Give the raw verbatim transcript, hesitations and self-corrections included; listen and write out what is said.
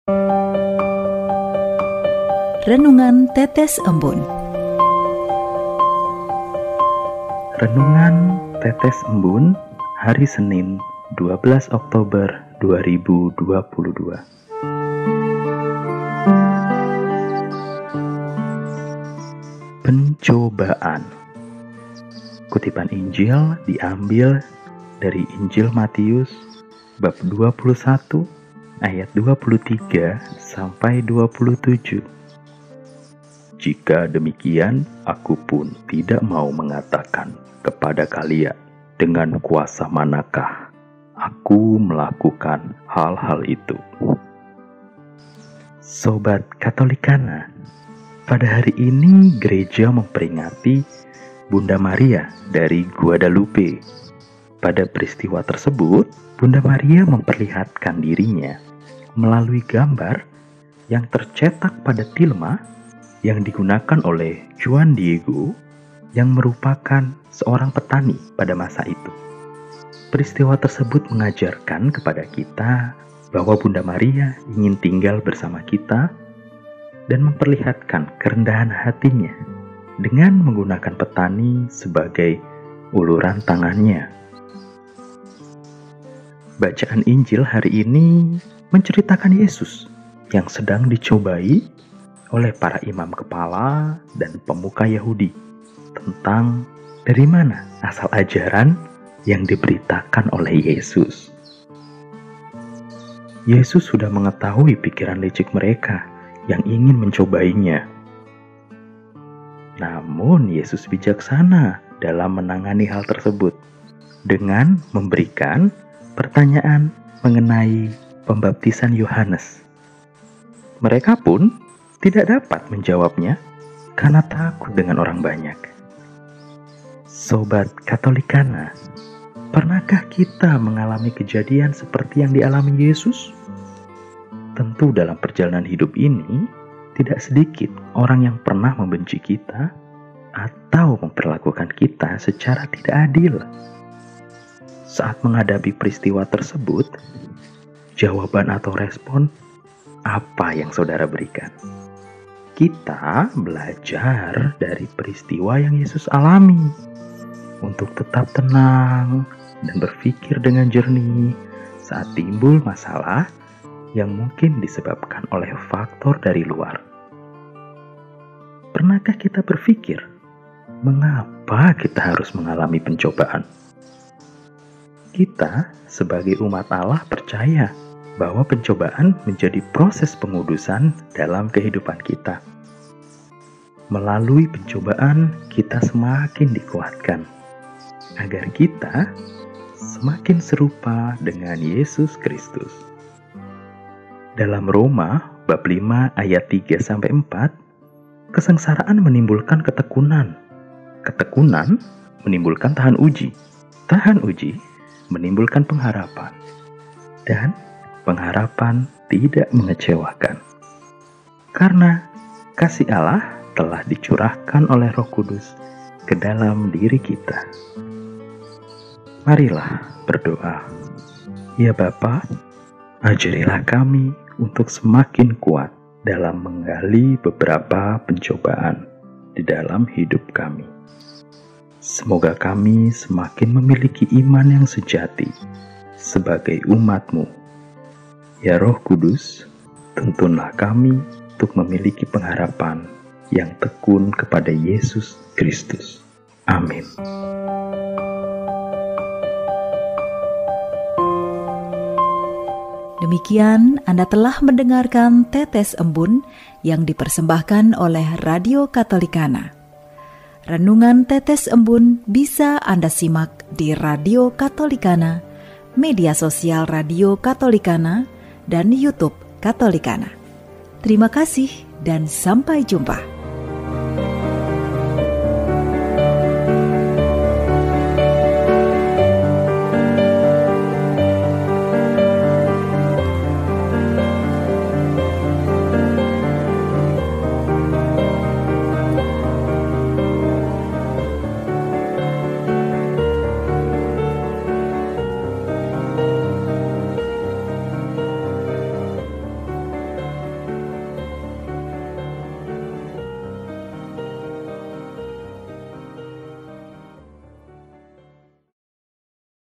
Renungan Tetes Embun. Renungan Tetes Embun hari Senin dua belas Oktober dua ribu dua puluh dua. Pencobaan. Kutipan Injil diambil dari Injil Matius bab dua puluh satu ayat dua puluh tiga sampai dua puluh tujuh. Jika demikian, aku pun tidak mau mengatakan kepada kalian dengan kuasa manakah aku melakukan hal-hal itu. Sobat Katolikana, pada hari ini gereja memperingati Bunda Maria dari Guadalupe. Pada peristiwa tersebut, Bunda Maria memperlihatkan dirinya melalui gambar yang tercetak pada tilma yang digunakan oleh Juan Diego yang merupakan seorang petani pada masa itu. Peristiwa tersebut mengajarkan kepada kita bahwa Bunda Maria ingin tinggal bersama kita dan memperlihatkan kerendahan hatinya dengan menggunakan petani sebagai uluran tangannya. Bacaan Injil hari ini menceritakan Yesus yang sedang dicobai oleh para imam kepala dan pemuka Yahudi tentang dari mana asal ajaran yang diberitakan oleh Yesus. Yesus sudah mengetahui pikiran licik mereka yang ingin mencobainya. Namun Yesus bijaksana dalam menangani hal tersebut dengan memberikan pertanyaan mengenai pembaptisan Yohanes. Mereka pun tidak dapat menjawabnya karena takut dengan orang banyak. Sobat Katolikana, pernahkah kita mengalami kejadian seperti yang dialami Yesus? Tentu dalam perjalanan hidup ini, tidak sedikit orang yang pernah membenci kita atau memperlakukan kita secara tidak adil. Saat menghadapi peristiwa tersebut, jawaban atau respon apa yang saudara berikan? Kita belajar dari peristiwa yang Yesus alami untuk tetap tenang dan berpikir dengan jernih saat timbul masalah yang mungkin disebabkan oleh faktor dari luar. Pernahkah kita berpikir, mengapa kita harus mengalami pencobaan? Kita sebagai umat Allah percaya bahwa pencobaan menjadi proses pengudusan dalam kehidupan kita. Melalui pencobaan, kita semakin dikuatkan agar kita semakin serupa dengan Yesus Kristus. Dalam Roma bab lima ayat tiga sampai empat, kesengsaraan menimbulkan ketekunan. Ketekunan menimbulkan tahan uji. Tahan uji menimbulkan pengharapan. Dan pengharapan tidak mengecewakan. Karena kasih Allah telah dicurahkan oleh Roh Kudus ke dalam diri kita. Marilah berdoa. Ya Bapa, ajarilah kami untuk semakin kuat dalam menggali beberapa pencobaan di dalam hidup kami. Semoga kami semakin memiliki iman yang sejati sebagai umat-Mu. Ya Roh Kudus, tuntunlah kami untuk memiliki pengharapan yang tekun kepada Yesus Kristus. Amin. Demikian Anda telah mendengarkan Tetes Embun yang dipersembahkan oleh Radio Katolikana. Renungan Tetes Embun bisa Anda simak di Radio Katolikana, media sosial Radio Katolikana, dan YouTube Katolikana. Terima kasih dan sampai jumpa.